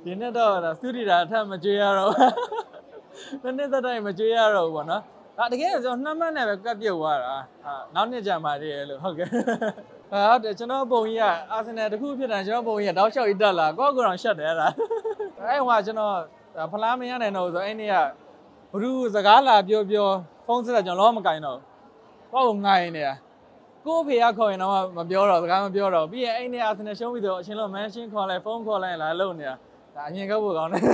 ဒီနေ့တော့စတူဒီတာထပ်မကြွေးရတော့ဘူးနေ့သက်တိုင်းမကြွေးရတော့ဘူးပေါ့နော်ဒါတကယ်ကျွန်တော်နှမ်းမနဲ့ပဲကပ်ပြုတ်သွားတာနောက်နှစ်ကြာမှတည်းလို့ဟုတ်ကဲ့ဟုတ်တယ်ကျွန်တော်ပုံကြီးကအာဆင်နယ်တခုဖြစ်တယ်ကျွန်တော်ပုံကြီးကတောက်လျှောက်ကြီးတက်လာကော့ကောင်ရှက်တယ်လားအဲ့ဟိုကကျွန်တော်ဖလားမရနိုင်တော့ဆိုအဲ့နေ့ကဘလူးစကားလာပြောဖုန်းဆက်တာကျွန်တော်လုံးမကင်တော့ဘောက်ငိုင်းနေကိုဖေကခေါ်ရင်တော့မပြောတော့စကားမပြောတော့ပြီးရင်အဲ့နေ့အာဆင်နယ်ရှုံးပြီးတော့အချင်းလုံးမန်ရှင်းခေါ်လိုက်ဖုန်းခေါ်လိုက်လာလို့နေတာဒါအရင်ကောက်ဖို့ကောင်းတယ်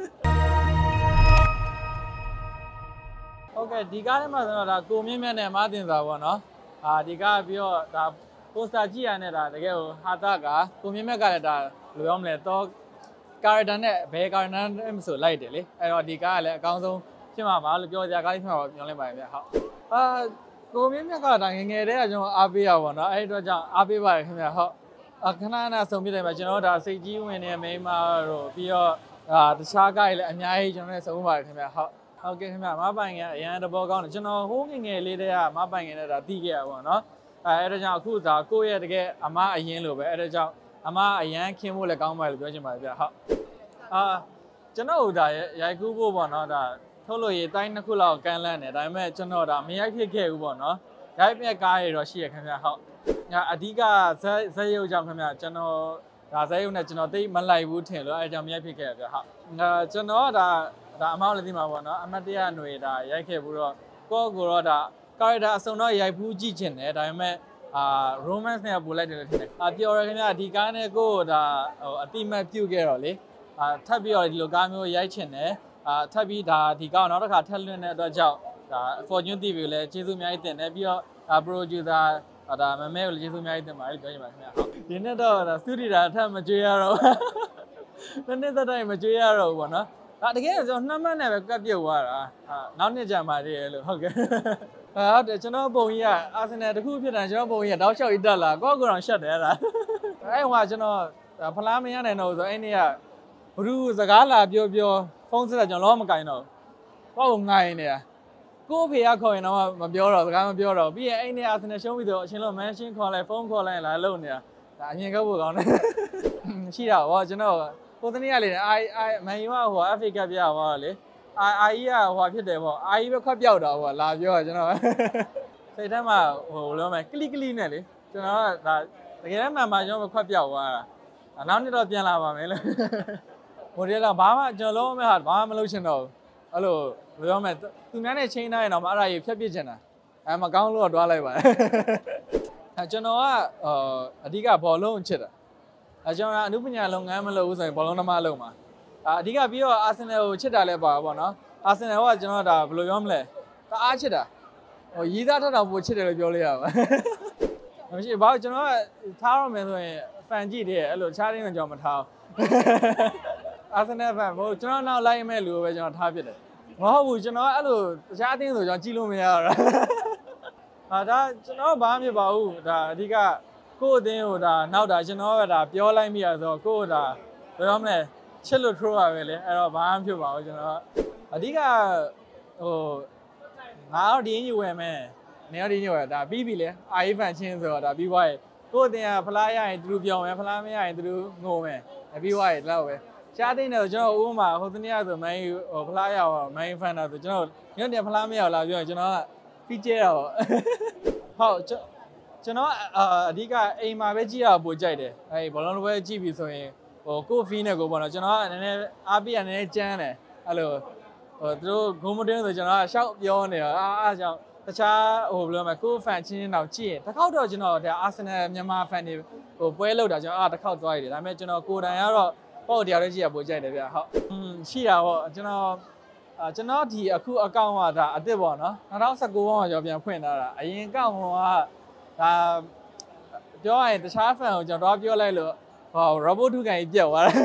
ဟုတ်ကဲ့ဒီကားထဲမှာဆိုတော့ဒါကိုမြင့်မြတ်နဲ့မတင်စာပေါ့နော်ဒီကားပြီးတော့ဒါပိုစတာကြည့်ရတဲ့ဒါတကယ်ကိုဟာတာကကိုမြင့်မြတ်ကလည်းဒါလိုရောမလဲတော့ကာရက်တာနဲ့ဘယ်ကာရက်တာနဲ့မဆိုလိုက်တယ်လေအဲ့တော့ဒီကားကလည်းအကောင်းဆုံးဖြစ်မှာပါလို့ပြောကြကားလေးဖြစ်မှာပါပြောလိုက်ပါဗျဟုတ်ကိုမြင့်မြတ်ကဒါငငယ်တည်းကကျွန်တော်အားပေးရပါတော့အဲ့အတွက်ကြောင့်အားပေးပါတယ်ခင်ဗျဟုတ်ခဏခဏဆုံပြတယ်မှာကျွန်တော်ဒါစိတ်ကြီးဝင်နေမိန်းမတို့ပြီးတော့တခြားကားတွေလည်းအများကြီးကျွန်တော်လည်းဆုံပါတယ်ခင်ဗျဟုတ်ကဲ့ခင်ဗျမပိုင်ငယ်အရန်တဘောကောင်းတယ်ကျွန်တော်ဟိုးငငယ်လေးတည်းကမပိုင်ငယ်နဲ့ဒါတီးခဲ့ရပါတော့နော်အဲ့ဒါကြောင့်အခုဒါကိုယ့်ရဲ့တကယ်အမအရင်လိုပဲအဲ့ဒါကြောင့်အမအရန်ခင်းဖို့လည်းကောင်းပါလို့ပြောချင်ပါတယ်ဗျဟုတ်ကျွန်တော်ဒါရိုက်ကူးဖို့ပေါ့နော်ဒါထုတ်လို့ရေးတိုင်းနှစ်ခုလောက်ကန်လန့်တယ်ဒါပေမဲ့ကျွန်တော်ဒါမရိုက်ဖြစ်ခဲ့ဘူးပေါ့နော်ရိုက်ပြက်ကားရတော့ရှိရခင်ဗျဟုတ်အဓိကဇက်ရုပ်ကြောင့်ခင်ဗျကျွန်တော်ဒါဇက်ရုပ်နဲ့ကျွန်တော်သိမလိုက်ဘူးထင်လို့အဲကြောင့်မရိုက်ဖြစ်ခဲ့ရဗျဟုတ်ကျွန်တော်ဒါအမောက်လည်းသိမှာပေါ့နော်အမတ်တရຫນွေဒါရိုက်ခဲ့ဘူးတော့ကိုတော့ဒါကာရက်တာအစုံတော့ရိုက်ဘူးကြည့်ချင်တယ်ဒါပေမဲ့romance နဲ့ပို့လိုက်တယ်လို့ထင်တယ်ပြောရခင်ဗျဒီကားနဲ့ကိုဒါအတိမတ်ပြုတ်ခဲ့တော့လေထပ်ပြီးတော့ဒီလိုကားမျိုးရိုက်ချင်တယ်ထပ်ပြီးဒါဒီကားနောက်တစ်ခါထပ်လွှင့်တဲ့အတွက်ကြောင့်ဒါ Fortune TV ကိုလည်းကျေးဇူးအများကြီးတင်တယ်ပြီးတော့producer ဒါမမဲကိုလည်းကျေးဇူးအများကြီးတင်ပါတယ်ပြောချင်ပါတယ်ခင်ဗျဟုတ်ဒီနေ့တော့စတူဒီတာထပ်မကြွေးရတော့ဘူးနေ့သက်တိုင်းမကြွေးရတော့ဘူးပေါ့နော်ဒါတကယ်ကျွန်တော်နှမ်းမနဲ့ပဲကပ်ပြုတ်သွားတာနောက်နှစ်ကြာမှတည်းလို့ဟုတ်ကဲ့ဟုတ်တယ်ကျွန်တော်ပုံကြီးကအာဆင်နယ်တခုဖြစ်တယ်ကျွန်တော်ပုံကြီးကတောက်လျှောက်ကြီးတက်လာကော့ကောင်ရှက်တယ်လားအဲ့ဟိုကကျွန်တော်ဖလားမရနိုင်တော့ဆိုအဲ့နေ့ကဘလူးစကားလာပြောဖုန်းဆက်တာကျွန်တော်လုံးမကင်တော့ဘောက်ငိုင်းနေကိုဖေကခေါ်ရင်တော့မပြောတော့စကားမပြောတော့ပြီးရင်အဲ့နေ့အာဆင်နယ်ရှုံးပြီးတော့အချင်းလုံးမန်ရှင်းခေါ်လိုက်ဖုန်းခေါ်လိုက်လာလို့နေတာဒါအရင်ကောက်ဖို့ကောင်းတယ်ရှိတာဗောကျွန်တော်ကိုတနည်းကလေမန်ယူကဟို FA ကပ်ပြသွားတော့လေIE ကဟိုဖြစ်တယ်ဗော IE ပဲခွက်ပြောက်တာဗောလာပြောကျွန်တော်စိတ်ထဲမှာဟိုလိုမယ်ကလီနဲ့လေကျွန်တော်ကဒါတကယ်မှန်မှကျွန်တော်ခွက်ပြောက်သွားတာနောက်နေ့တော့ပြန်လာပါမယ်လို့ဟိုတည်းကဘာမှကျွန်တော်လုံးမဲ့ဟာဘာမှမလုပ်ချင်တော့ဘူးအဲ့လိုပြောမယ်သူများနဲ့ချိန်ထားရင်တော့မအဲ့ဒါကြီးဖြတ်ပစ်ချင်တာမကောင်းလို့တော့တွားလိုက်ပါကျွန်တော်ကအဓိကဘောလုံးချစ်တာကျွန်တော်ကအနုပညာလုပ်ငန်းမလုပ်ဘူးဆိုရင်ဘောလုံးသမားလုပ်မှာအဓိကပြီးတော့အာဆင်နယ်ကိုချစ်တာလည်းပါပေါ့နော်အာဆင်နယ်ကကျွန်တော်ဒါဘယ်လိုပြောမလဲတအားချစ်တာဟိုရီးသားထတော့ပိုချစ်တယ်လို့ပြောလို့ရပါမရှိဘာကျွန်တော်ကထားရမယ်ဆိုရင်ဖန်ကြည့်တယ်အဲ့လိုချားတင်းတော့ကျွန်တော်မထားအာဆင်နယ်ဖန်ဟိုကျွန်တော်နောက်လိုက်မဲ့လူပဲကျွန်တော်ထားဖြစ်တယ်မဟုတ်ဘူးကျွန်တော်အဲ့လိုတခြားအတင်းဆိုကျွန်တော်ကြည့်လို့မရတော့ဒါကျွန်တော်ဘာမှမဖြစ်ပါဘူးဒါအဓိကကိုယ့်အတင်းကိုဒါနောက်တာကျွန်တော်ကဒါပြောလိုက်မိရဆိုတော့ကိုယ့်ဒါဘယ်လိုမလဲချစ်လို့ထိုးပါပဲလေအဲ့တော့ဘာမှမဖြစ်ပါဘူးကျွန်တော်အဓိကဟိုငါတော့ဒီညဝယ်မယ်နေရာဒီညဝယ်ဒါပြီးပြီလေအာရီဖန်ချင်းဆိုတော့ဒါပြီးသွားရဲ့ကိုယ့်အတင်းကဖလားရရင်သူတို့ပြောမယ်ဖလားမရရင်သူတို့ငိုမယ်ပြီးသွားရဲ့လောက်ပဲရှားသိနေတော့ကျွန်တော်ဥပမာဟိုတနေ့ဆိုမိုင်းဟိုဖလားရအောင်မိုင်းဖန်တာဆိုကျွန်တော်ညနေဖလားမရလာပြောရင်ကျွန်တော်ကပြီးကျဲတာပေါ့ဟုတ်ကျွန်တော်အဓိကအိမ်မှာပဲကြည့်ရပိုကြိုက်တယ်အဲ့ဘောလုံးပွဲကြည့်ပြီဆိုရင်ဟိုကိုဖီးနဲ့ကိုပေါ့နော်ကျွန်တော်ကနည်းနည်းအားပေးရနည်းနည်းကြမ်းတယ်အဲ့လိုဟိုသူတို့ဂုံမတင်းဆိုကျွန်တော်ကရှောက်ပြောနေတော့အားကြောင့်တခြားဟိုဘယ်လိုမလဲကိုဖန်ချင်းတောင်ကြည့်ရင်တစ်ခေါက်တော့ကျွန်တော်ဒါအာဆင်နယ်မြန်မာဖန်တွေဟိုပွဲလောက်တာကျွန်တော်တစ်ခေါက်သွားရတယ်ဒါပေမဲ့ကျွန်တော်ကိုယ်တိုင်ကတော့ပေါ့တရားလေးကြည့်ရပိုကြိုက်တယ်ဗျဟုတ်ရှိတာပေါ့ကျွန်တော်ဒီအခုအကောင့်ကဒါအစ်စ်ပေါ့နော်2019ဘောင်းကကျွန်တော်ပြန်ဖွင့်ထားတာအရင်အကောင့်ကဒါပြောရရင်တခြားဖန်ကိုကျွန်တော်ပြောလိုက်လို့ဟော robot ထုကန်ကြီးပြတ်သွားတယ်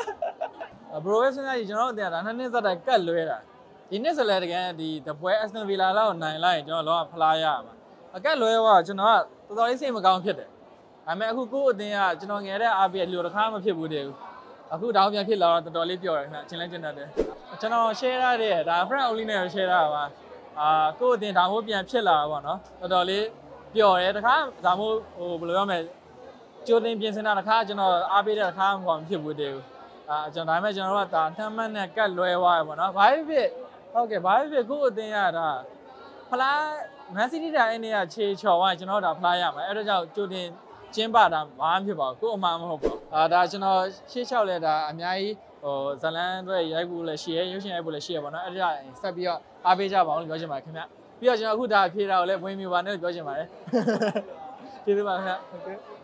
professional ကြီးကျွန်တော်တို့တင်တာနှစ်သက်တိုက်ကတ်လွဲတာဒီနှစ်ဆိုလဲတကယ်ဒီတပွဲ Aston Villa လောက်နိုင်လိုက်ရင်ကျွန်တော်လောကဖလားရမှာအကတ်လွဲကကျွန်တော်ကတော်တော်လေးစိတ်မကောင်းဖြစ်တယ်ဒါပေမဲ့အခုကိုယ့်အတင်းကကျွန်တော်ငယ်တဲ့အားပြည့်လူတစ်ခါမဖြစ်ဘူးတည်းအခုတောင်းပြန်ဖြစ်လာတော့တော်တော်လေးပျော်တယ်ခင်ဗျချင်းလဲကျင်တတ်တယ်ကျွန်တော် share ရတဲ့ဒါ friend only နဲ့ share ရတာပါကိုယ့်အတင်းဒါမှမဟုတ်ပြန်ဖြစ်လာတာပေါ့နော်တော်တော်လေးပျော်တယ်တခါဒါမှမဟုတ်ဟိုဘယ်လိုပြောမလဲကြိုတင်ပြင်ဆင်တာတခါကျွန်တော်အားပေးတဲ့တခါမှမဖြစ်ဘူးတည်းကျွန်တော်ဒါပေမဲ့ကျွန်တော်တို့ကဒါနှမ်းမှန်းနဲ့ကတ်လွဲသွားရပေါ့နော်ဘာဖြစ်ဟုတ်ကဲ့ဘာဖြစ်ခုအတင်းရတာဖလားမန်စီးတီးတိုင်းအနေနဲ့ခြေချော်သွားကျွန်တော်ဒါဖလားရမှာအဲ့ဒါကြောင့်ကြိုတင်ကျင်းပတာဘာမှဖြစ်ပါဘူးကို့အမှန်မဟုတ်ဘူးဒါကျွန်တော်ရှေ့လျှောက်လဲဒါအများကြီးဟိုဇလန်းတွေရိုက်ဖို့လည်းရှိရဲရုပ်ရှင်ရိုက်ဖို့လည်းရှိရပေါ့နော်အဲ့ဒါဆက်ပြီးတော့အားပေးကြပါအောင်လို့ပြောချင်ပါတယ်ခင်ဗျပြီးတော့ကျွန်တော်အခုဒါဖြေတာကိုလည်းဝင်ပြပါနဲ့လို့ပြောချင်ပါတယ်ကျေးဇူးပါခင်ဗျဟုတ်ကဲ့